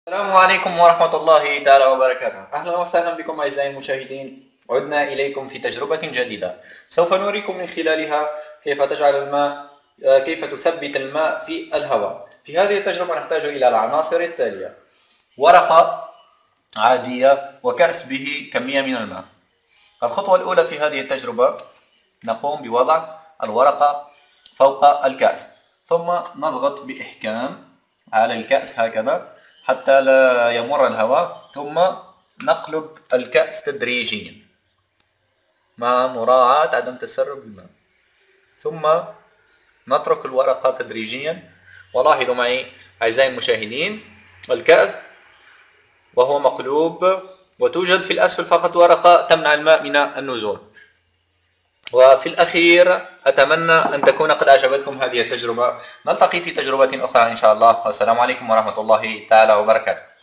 السلام عليكم ورحمة الله تعالى وبركاته. أهلا وسهلا بكم أعزائي المشاهدين. عدنا إليكم في تجربة جديدة سوف نوريكم من خلالها كيف تجعل الماء كيف تثبت الماء في الهواء. في هذه التجربة نحتاج إلى العناصر التالية: ورقة عادية وكأس به كمية من الماء. الخطوة الأولى في هذه التجربة نقوم بوضع الورقة فوق الكأس، ثم نضغط بإحكام على الكأس هكذا حتى لا يمر الهواء، ثم نقلب الكأس تدريجيا مع مراعاة عدم تسرب الماء، ثم نترك الورقة تدريجيا. ولاحظوا معي أعزائي المشاهدين الكأس وهو مقلوب، وتوجد في الأسفل فقط ورقة تمنع الماء من النزول. وفي الأخير أتمنى أن تكون قد أعجبتكم هذه التجربة. نلتقي في تجربة أخرى إن شاء الله، والسلام عليكم ورحمة الله تعالى وبركاته.